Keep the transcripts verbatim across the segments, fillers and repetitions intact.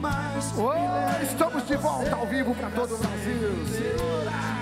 mais. Oh, estamos de volta ao vivo para todo o Brasil. Segura!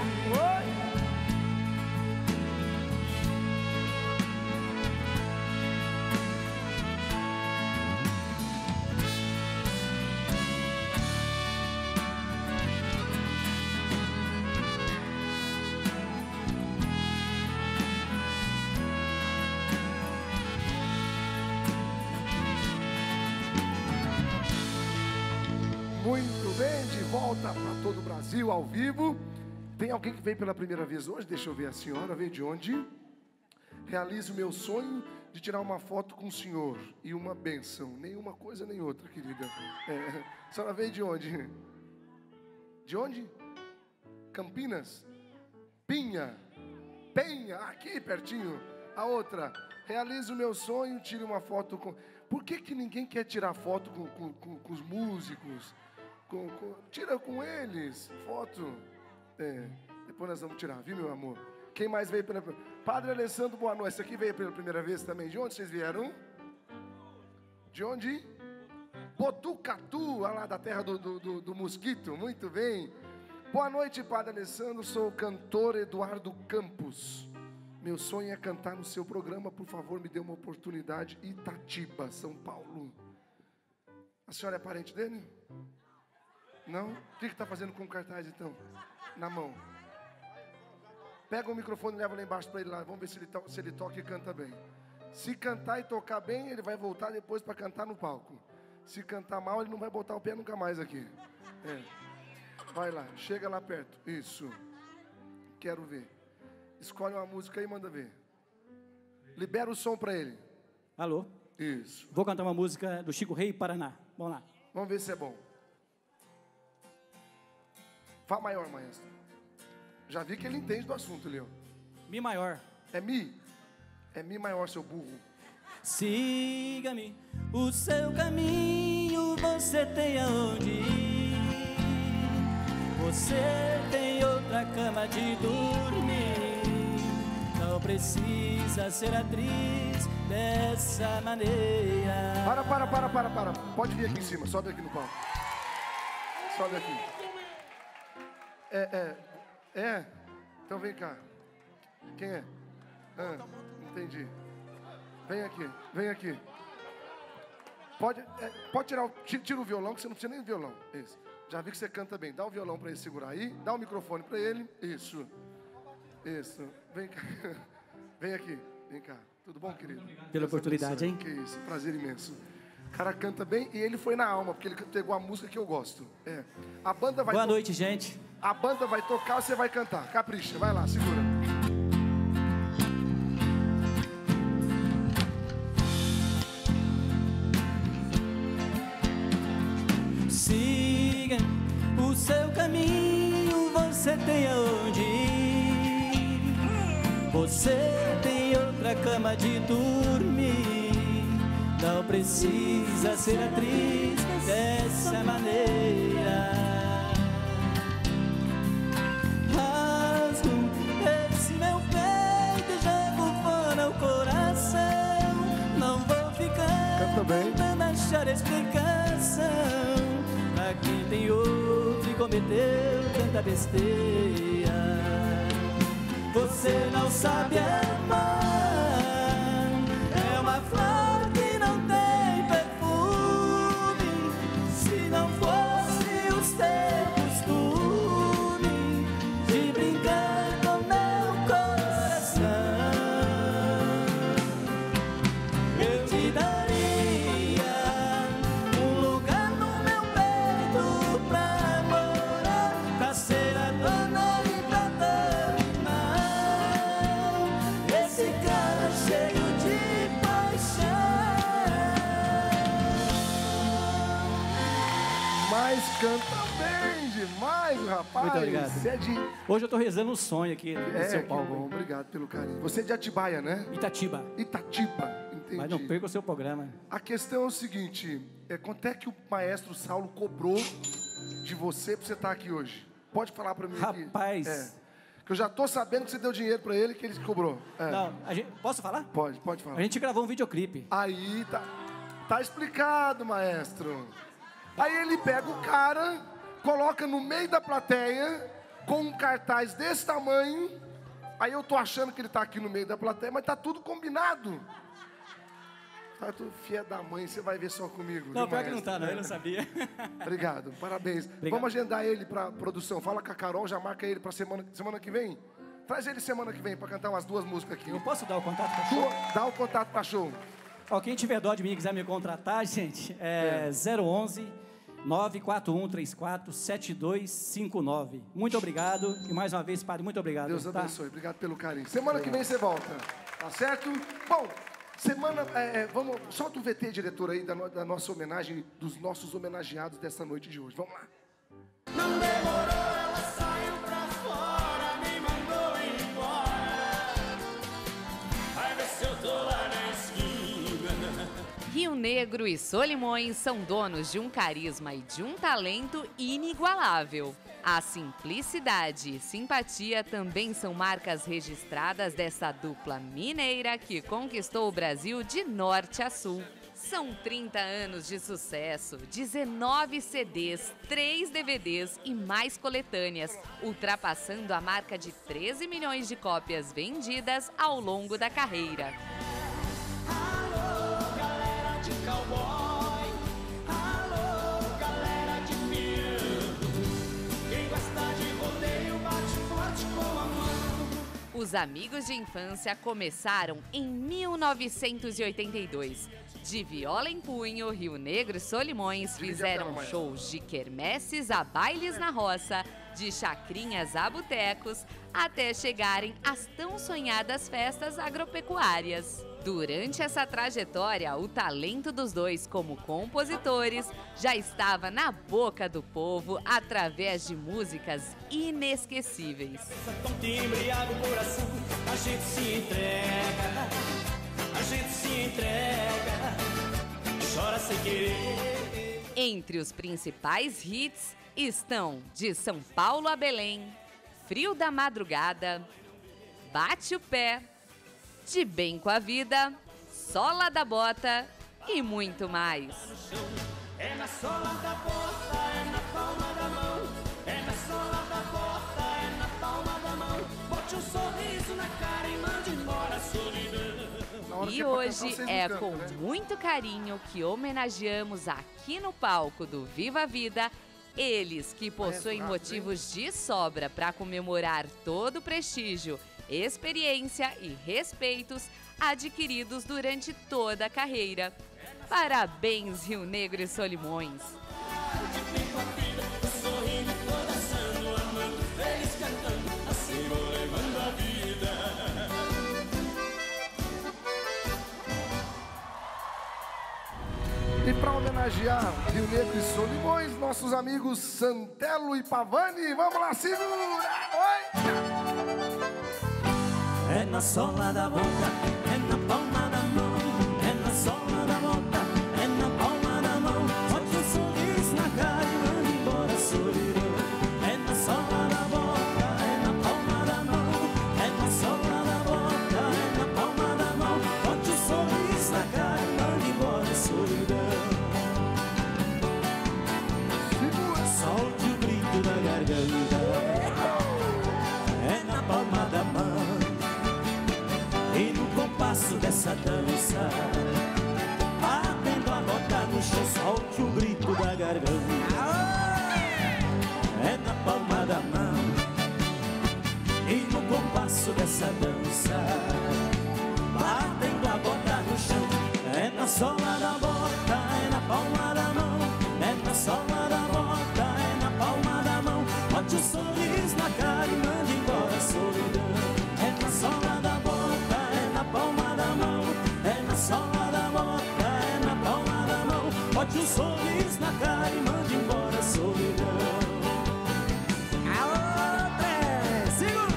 Muito bem, de volta para todo o Brasil, ao vivo. Tem alguém que veio pela primeira vez hoje? Deixa eu ver, a senhora veio de onde? Realizo o meu sonho de tirar uma foto com o senhor e uma bênção. Nenhuma coisa nem outra, querida. É, a senhora veio de onde? De onde? Campinas? Pinha? Penha? Aqui pertinho. A outra, realizo o meu sonho, tire uma foto com... Por que que ninguém quer tirar foto com, com, com, com os músicos? Com, com, tira com eles, foto. É, depois nós vamos tirar, viu, meu amor? Quem mais veio pela... Padre Alessandro, boa noite. Esse aqui veio pela primeira vez também. De onde vocês vieram? De onde? Botucatu, lá da terra do, do, do, do mosquito. Muito bem. Boa noite, Padre Alessandro. Sou o cantor Eduardo Campos. Meu sonho é cantar no seu programa. Por favor, me dê uma oportunidade. Itatiba, São Paulo. A senhora é parente dele? Não? O que está fazendo com o cartaz, então? Na mão. Pega o microfone e leva lá embaixo para ele lá. Vamos ver se ele, to se ele toca e canta bem. Se cantar e tocar bem, ele vai voltar depois para cantar no palco. Se cantar mal, ele não vai botar o pé nunca mais aqui. É. Vai lá, chega lá perto. Isso. Quero ver. Escolhe uma música aí e manda ver. Libera o som para ele. Alô? Isso. Vou cantar uma música do Chico Rei, Paraná. Vamos lá. Vamos ver se é bom. Fá maior, maestro. Já vi que ele entende do assunto, Leão. Mi maior. É Mi? É Mi maior, seu burro. Siga-me o seu caminho, você tem aonde ir. Você tem outra cama de dormir. Não precisa ser atriz dessa maneira. Para, para, para, para, para. Pode vir aqui em cima, sobe aqui no palco. Sobe aqui. É, é, é. Então vem cá. Quem é? Ah, entendi. Vem aqui, vem aqui. Pode, é, pode tirar o, tira, tira o violão, que você não precisa nem de violão. Isso. Já vi que você canta bem. Dá o violão para ele segurar aí. Dá o microfone para ele. Isso. Isso. Vem cá. Vem aqui. Vem cá. Tudo bom, querido? Pela oportunidade, hein? Que isso. Prazer imenso. O cara canta bem e ele foi na alma, porque ele pegou a música que eu gosto. É. A banda vai... Boa noite, gente. A banda vai tocar, você vai cantar. Capricha. Vai lá, segura. Siga o seu caminho, você tem aonde ir. Você tem outra cama de dormir. Não precisa ser atriz dessa maneira. Rasgo esse meu peito e jogo fora o coração. Não vou ficar tentando achar explicação pra quem tem outro e cometeu tanta besteira. Você não sabe amar. É uma flor que não tem perfume. Se não fosse o seu costume de brincar com meu coração, eu te daria um lugar no meu peito pra morar, pra ser a dona e pra dominar esse cara cheio de paixão. Mas canta bem demais, rapaz. Muito obrigado. Você é de... Hoje eu tô rezando um sonho aqui no É, seu que palco. bom, obrigado pelo carinho. Você é de Atibaia, né? Itatiba. Itatiba, entendi. Mas não perca o seu programa. A questão é o seguinte, é, quanto é que o maestro Saulo cobrou de você pra você estar aqui hoje? Pode falar pra mim aqui. Rapaz. É, que eu já tô sabendo que você deu dinheiro pra ele, que ele cobrou. É. Não, a gente, posso falar? Pode, pode falar. A gente gravou um videoclipe. Aí, tá, tá explicado, maestro. Aí ele pega o cara, coloca no meio da plateia, com um cartaz desse tamanho. Aí eu tô achando que ele tá aqui no meio da plateia, mas tá tudo combinado. Tá tudo filha da mãe, você vai ver só comigo. Não, pior que não tá, não, eu não sabia. Obrigado, parabéns. Obrigado. Vamos agendar ele pra produção. Fala com a Carol, já marca ele pra semana, semana que vem. Traz ele semana que vem pra cantar umas duas músicas aqui. Eu posso dar o contato pra show? Dá o contato pra show. Ó, quem tiver dó de mim e quiser me contratar, gente, é, é. zero onze, nove quatro um três quatro, sete dois cinco nove. Muito obrigado. E mais uma vez, padre, muito obrigado. Deus tá? abençoe. Obrigado pelo carinho. Semana obrigado. que vem você volta. Tá certo? Bom, semana... É, vamos, solta o V T, diretor, aí, da, no, da nossa homenagem, dos nossos homenageados dessa noite de hoje. Vamos lá. Não demorou, ela saiu pra fora, me mandou embora. Vai ver se eu tô lá na esquina. Rio Negro e Solimões são donos de um carisma e de um talento inigualável. A simplicidade e simpatia também são marcas registradas dessa dupla mineira que conquistou o Brasil de norte a sul. São trinta anos de sucesso, dezenove C Ds, três D V Ds e mais coletâneas, ultrapassando a marca de treze milhões de cópias vendidas ao longo da carreira. Alô, galera de cowboy, alô, galera de peão, quem gosta de rodeio bate forte com a mão. Os amigos de infância começaram em mil novecentos e oitenta e dois. De viola em punho, Rio Negro e Solimões fizeram shows de quermesses a bailes na roça, de chacrinhas a botecos, até chegarem às tão sonhadas festas agropecuárias. Durante essa trajetória, o talento dos dois como compositores já estava na boca do povo através de músicas inesquecíveis. Tão te embriaga o coração, a gente se entrega, a gente se entrega, chora sem querer. Entre os principais hits estão De São Paulo a Belém, Frio da Madrugada, Bate o Pé, De Bem com a Vida, Sola da Bota e muito mais. É na sola da bota, é na palma da mão, é na sola da bota, é na palma da mão. Bote um sorriso na cara e mande embora a solidão. E hoje é com muito carinho que homenageamos aqui no palco do Viva a Vida eles que possuem motivos de sobra para comemorar todo o prestígio, experiência e respeitos adquiridos durante toda a carreira. Parabéns, Rio Negro e Solimões! E para homenagear Rio Negro e Solimões, nossos amigos Santelo e Pavani, vamos lá, segura! Oi! É na sola da boca, é na palma da mão, é na sola da boca, é na palma da mão. Bote um sorriso na cara e manda embora a solidão. É na sola da boca, é na palma da mão, é na sola da boca, é na palma da mão. Bote um sorriso na cara e manda embora a solidão. Solte o grito da garganta, é na palma da mão. E no compasso dessa dança, batendo a bota no chão, solte o grito da garganta. É na palma da mão. E no compasso dessa dança, batendo a bota no chão. É na sola da bota, é na palma da mão. É na sola da bota, é na palma da mão. Bote um sorriso na cara e mande embora a solidão. É na sola da bota, é na palma da mão. É na sola da bota, é na palma da mão. Bote um sorriso na cara e mande embora a solidão. A outra é... Segura!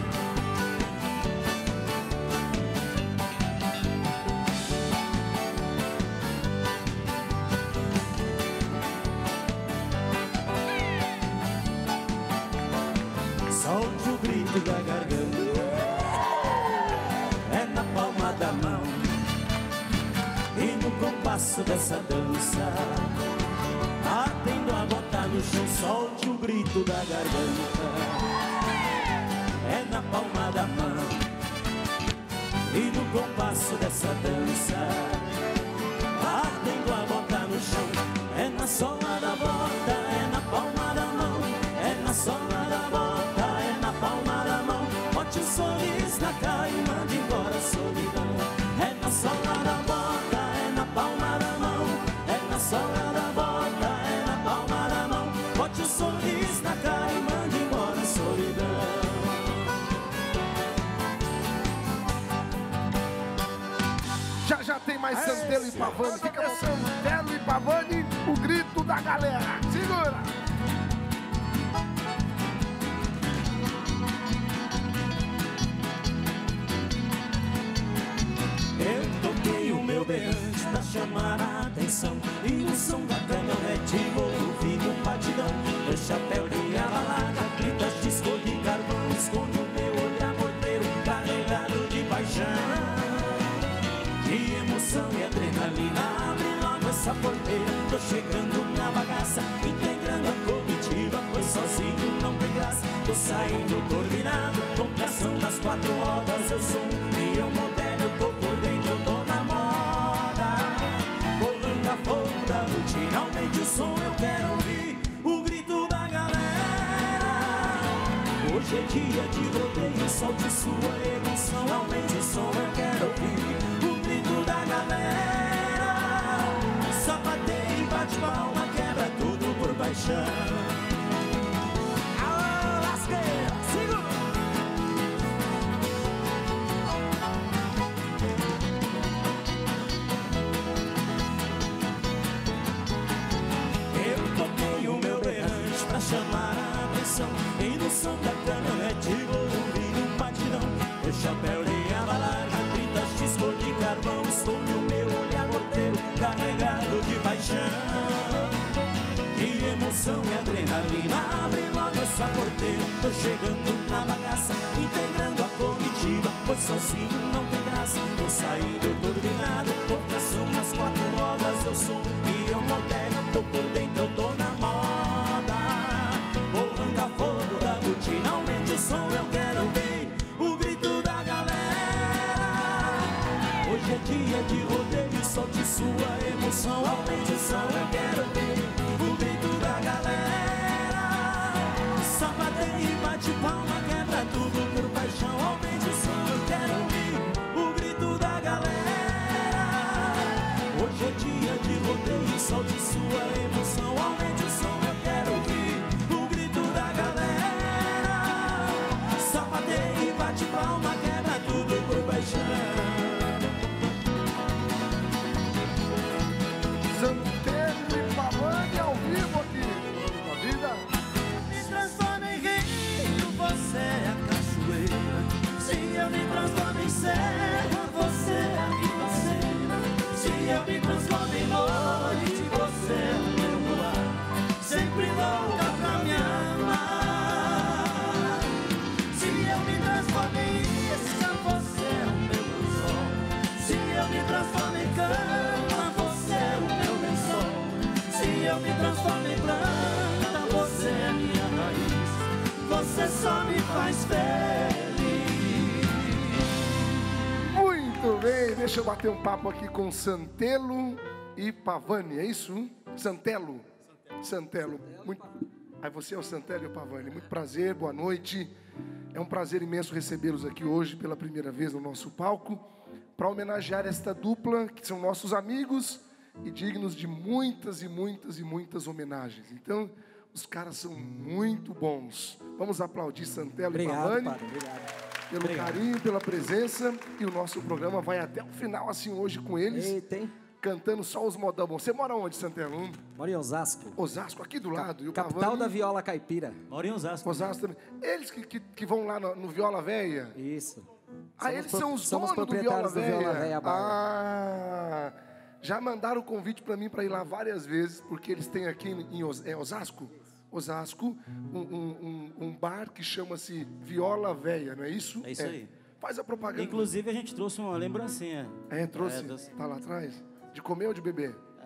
Solte o grito da garganta, é na palma da mão. E no compasso dessa dança, a batendo a bota no chão, solte o grito da garganta. É na palma da mão e no compasso dessa dança. Batendo a bota no chão, é na sola da bota, é na palma da mão. É na sola da bota, é na palma da mão. Bote um sorriso na cara e mande embora a solidão. É na sola da bota, é na palma da mão. É na sola da bota, é na palma da mão. Bote um sorriso na cara e mande embora a solidão. Já já tem mais Santelo e Pavani. Fica com Santelo e Pavani, o grito da galera. Segura! Eu toquei o meu berrante pra chamar a atenção, e o som da caminhonete vou ouvir no batidão. Meu chapéu de aba larga, gritas de escor de carvão, esconde o meu olhar morteiro, carregado de paixão. De emoção e adrenalina, abre logo essa porteira. Tô chegando na bagaça, integrando a comitiva, pois sozinho não tem graça. Tô saindo turbinado, com tração nas quatro rodas. Eu sou um peão moderno, eu tô por dentro, eu tô na moda. Rolando a fogo da rotina, aumente o som, eu quero ouvir o grito da galera. Hoje é dia de rodeio, solte sua emoção, aumente o som, eu quero ouvir o grito da galera. Sapateia e bate palma, quebra tudo por paixão. Alô, lasqueira, segura! Eu toquei o meu berrante pra chamar a atenção, e no som da caminhonete vou ouvir um batidão. Meu chapéu de aba larga, trinta de escor de carvão, esconde o meu olhar morteiro, carregado de paixão. De emoção e adrenalina, abre logo essa porteira. Tô chegando na bagaça, integrando a comitiva, pois sozinho não tem graça. Tô saindo turbinado, tô tração nas quatro rodas. Eu sou um peão moderno, tô por dentro, eu tô na moda. Vou arrancar fogo da rotina, aumente o som, eu quero ouvir o grito da galera. Hoje é dia de rodeio, solte sua emoção, aumente o som, eu quero ouvir o grito da galera. Sapateia e bate palma, quebra tudo por paixão, aumente o som, eu quero ouvir o grito da galera. Hoje é dia de rodeio, solte sua emoção, aumente o som, eu quero ouvir o grito da galera. Sapateia e bate palma, quebra tudo por paixão. Santelo e Pavani ao vivo aqui na vida. Me transforma em rio, você é a cachoeira. Se eu me transformo em serra, você é a ribanceira. Se eu me transformo em noite, você é o meu luar, sempre louca pra me amar. Se eu me transformo em isca, você é o meu sol. Se eu me transformo em cama, você é o meu lençol. Se eu me transformo em planta, você é minha raiz. Você só me faz feliz. Muito bem, deixa eu bater um papo aqui com Santelo e Pavani, é isso? Santelo? Santelo. Muito... Aí você é o Santelo e o Pavani. Muito prazer, boa noite. É um prazer imenso recebê-los aqui hoje pela primeira vez no nosso palco, para homenagear esta dupla, que são nossos amigos e dignos de muitas e muitas e muitas homenagens. Então, os caras são muito bons. Vamos aplaudir Santelo Obrigado, e Pavani. padre, obrigado. Pelo Obrigado. carinho, pela presença. E o nosso programa vai até o final, assim, hoje com eles. Eita, hein? Cantando só os modão bom. Você mora onde, Santelo? Moro em Osasco. Osasco, aqui do lado. E o Capital Pavani, da viola caipira. Moro em Osasco. Osasco também. Eles que, que, que vão lá no, no Viola Véia. Isso. Ah, Somos eles pro- são os somos donos do Viola proprietários do Viola Véia. Véia Bar. Ah, já mandaram o convite para mim para ir lá várias vezes, porque eles têm aqui em Os- é Osasco, Osasco, um, um, um, um bar que chama-se Viola Véia, não é isso? É isso aí. Faz a propaganda. Inclusive, a gente trouxe uma lembrancinha. É, trouxe. É, trouxe. Tá lá atrás. De comer ou de beber? Ah,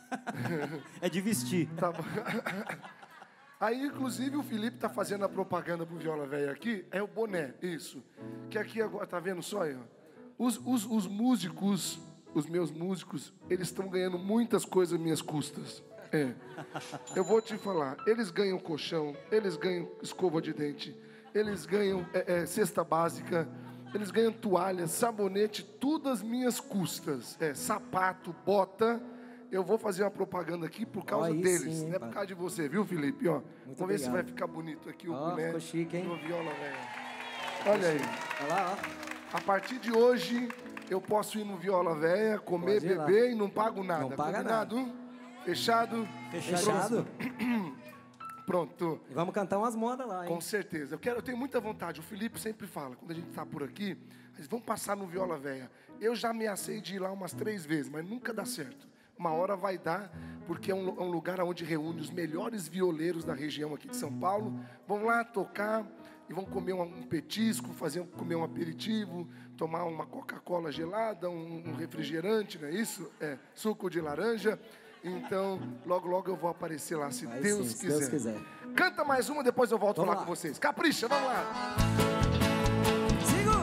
É de vestir. Tá bom. Aí, inclusive, o Felipe tá fazendo a propaganda pro Viola Véia aqui. É o boné, isso. Que aqui agora, tá vendo só aí, ó? Os, os, os músicos, os meus músicos, eles estão ganhando muitas coisas às minhas custas. É. Eu vou te falar, eles ganham colchão, eles ganham escova de dente, eles ganham é, é, cesta básica, eles ganham toalha, sabonete, tudo às minhas custas. É, sapato, bota. Eu vou fazer uma propaganda aqui por causa Aí deles, sim, não é por causa de você, viu, Felipe? Ó, vamos ver obrigado. se vai ficar bonito aqui o Ó, boné ficou chique, hein? do Viola Véia. Olha aí. Olha lá, ó. A partir de hoje, eu posso ir no Viola Véia, comer, Pode ir lá. beber e não pago nada. Não paga Combinado? Fechado? Fechado. Pronto. E vamos cantar umas modas lá, hein? Com certeza. Eu, quero, eu tenho muita vontade. O Felipe sempre fala, quando a gente está por aqui, eles vão passar no Viola Véia. Eu já ameacei de ir lá umas três vezes, mas nunca dá certo. Uma hora vai dar, porque é um, é um lugar onde reúne os melhores violeiros da região aqui de São Paulo. Vão lá tocar e vão comer um, um petisco, fazer, comer um aperitivo, tomar uma Coca-Cola gelada, um, um refrigerante, não é isso? É, suco de laranja. Então, logo, logo eu vou aparecer lá, se Aí Deus sim, se quiser. Deus quiser. Canta mais uma, depois eu volto a Vamos falar lá. com vocês. Capricha, vamos lá. Segura!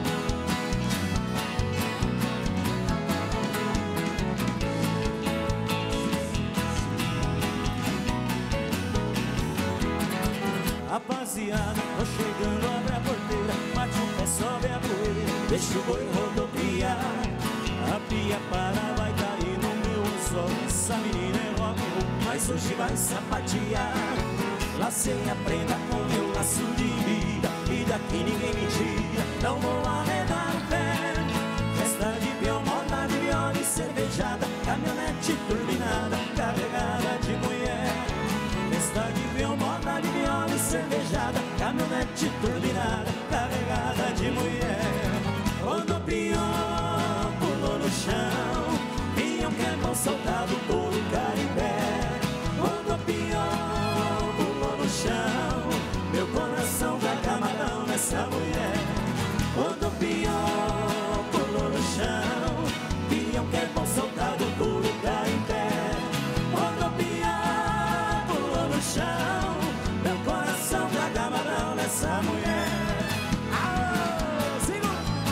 Rapaziada, tô chegando, abre a porteira, bate o pé, sobe a poeira, deixa o boi rodopiar. A pia para, vai cair no meu anzol. Essa menina é rock and roll, mas hoje vai sapatear. Lacei a prenda com meu laço de vida, e daqui ninguém me tira, não vou arredar o pé. Festa de peão, moda de viola e cervejada, caminhonete turbinada, carregada de mulher. Festa de peão, moda de viola e cervejada, caminhonete turbinada, carregada de mulher. Rodopião pulou no chão, pinhão que é bom soldado, touro caribé. Rodopião pulou no chão, meu coração vai camarão nessa mulher. Rodopião pulou no chão, pinhão que é bom soldado, touro caribé. Rodopião pulou no chão, meu coração vai camarão nessa mulher. Aô, segura!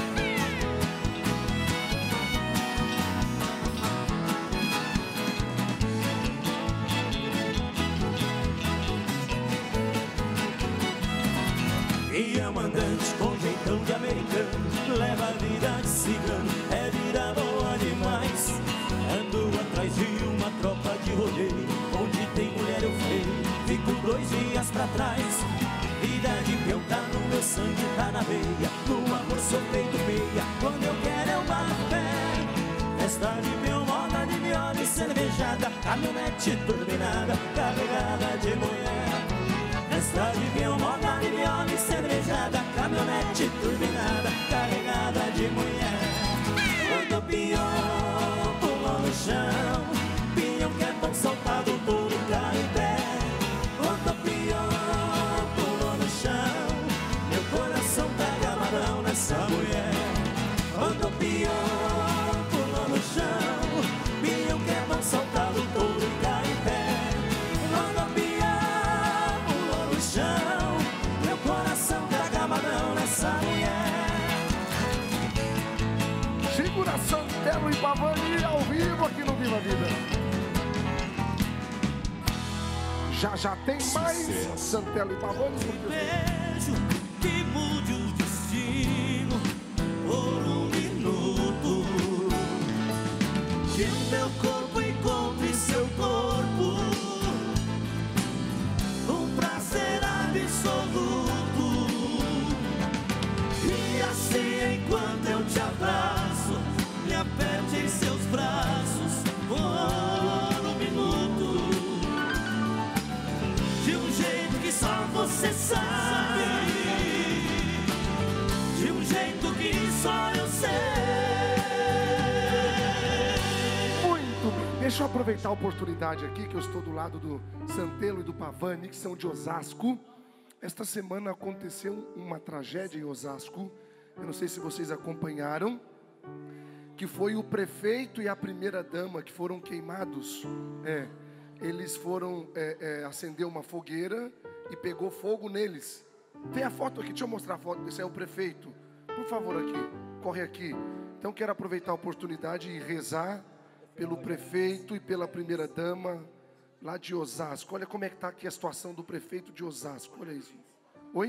E é mandante com jeitão de americano, leva a vida de cigano, é vida boa demais. Ando atrás de uma tropa de rodeio, onde tem mulher eu freio, fico dois dias pra trás. Vida de peão tá no meu sangue, tá na veia, no amor sou feito meia, quando eu quero eu bato pé. Festa de peão, moda de viola e cervejada, caminhonete turbinada, carregada de mulher. Festa de peão, moda de viola e cervejada, caminhonete turbinada, carregada de mulher. Quando o peão pulou no chão, pinhão que é tão soltado, touro cai em pé. Quando o peão pulou no chão, meu coração pega amarão nessa mulher. Quando o peão pulou no chão, pinhão que é tão soltado, touro cai em pé. Quando o peão pulou no chão, meu coração pega amarão nessa mulher. Segura Santelo e Pavani ao vivo aqui no Viva a Vida. Já já tem mais Santelo e Pavani. Beijo que mude o destino por um minuto, que o meu corpo encontre seu corpo, um prazer absoluto. E assim enquanto eu te abraço, me aperte em seus braços por um minuto, de um jeito que só você sabe, de um jeito que só eu sei. Muito bem. Deixa eu aproveitar a oportunidade aqui, que eu estou do lado do Santelo e do Pavani, que são de Osasco. Esta semana aconteceu uma tragédia em Osasco. Eu não sei se vocês acompanharam. que foi o prefeito e a primeira dama que foram queimados. É, eles foram é, é, acender uma fogueira e pegou fogo neles. Tem a foto aqui, deixa eu mostrar a foto. Esse é o prefeito. Por favor, aqui, corre aqui. Então quero aproveitar a oportunidade e rezar pelo prefeito e pela primeira dama lá de Osasco. Olha como é que está aqui a situação do prefeito de Osasco. Olha isso. Oi?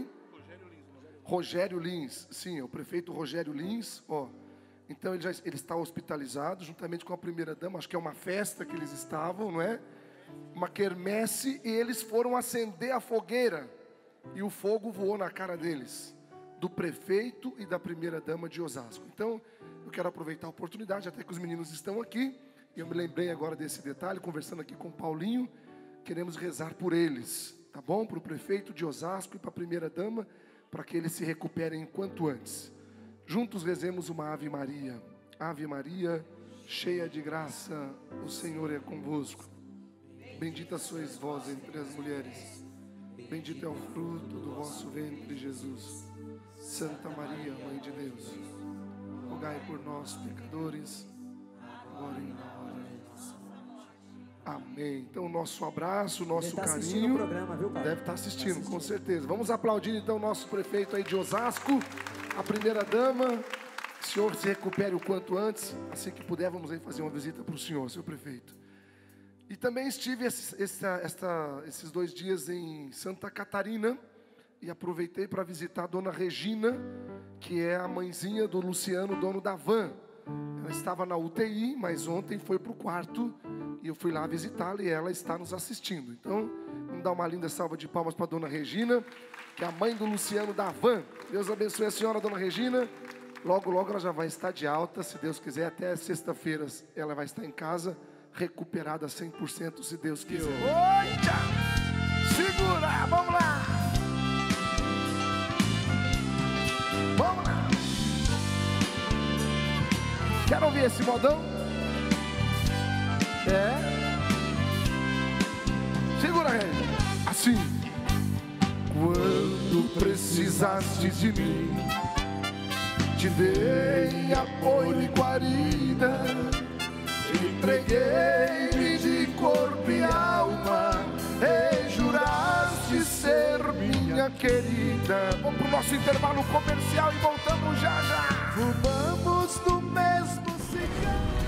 Rogério Lins. Sim, é o prefeito Rogério Lins. Ó. Então ele, já, ele está hospitalizado juntamente com a primeira dama. Acho que é uma festa que eles estavam, não é? Uma quermesse, e eles foram acender a fogueira. E o fogo voou na cara deles, do prefeito e da primeira dama de Osasco. Então eu quero aproveitar a oportunidade, até que os meninos estão aqui. E eu me lembrei agora desse detalhe, conversando aqui com o Paulinho. Queremos rezar por eles, tá bom? Para o prefeito de Osasco e para a primeira dama, para que eles se recuperem quanto antes. Juntos rezemos uma Ave Maria. Ave Maria, cheia de graça, o Senhor é convosco. Bendita sois vós entre as mulheres. Bendito é o fruto do vosso ventre, Jesus. Santa Maria, Mãe de Deus, rogai por nós, pecadores, agora e na hora de nossa morte. Amém. Então, o nosso abraço, o nosso Deve carinho. Estar assistindo o programa, viu, pai? Deve estar assistindo, Tá assistindo, com certeza. Vamos aplaudir então o nosso prefeito aí de Osasco, a primeira dama. Que o senhor se recupere o quanto antes. Assim que puder, vamos aí fazer uma visita para o senhor, seu prefeito. E também estive esse, essa, esta, esses dois dias em Santa Catarina e aproveitei para visitar a dona Regina, que é a mãezinha do Luciano, dono da van. Ela estava na U T I, mas ontem foi para o quarto e eu fui lá visitá-la e ela está nos assistindo. Então, vamos dar uma linda salva de palmas para a dona Regina, que é a mãe do Luciano da van. Deus abençoe a senhora, dona Regina. Logo, logo ela já vai estar de alta, se Deus quiser, até sexta-feira ela vai estar em casa, recuperada cem por cento, se Deus quiser. Oita! Segura, vamos lá! Vamos lá! Quero ouvir esse modão? É? Segura ele. Assim. Quando precisaste de mim, te dei apoio e guarida, te entreguei-me de corpo e alma, e juraste ser minha querida. Vamos pro nosso intervalo comercial e voltamos já já. Fumamos no mesmo cigarro.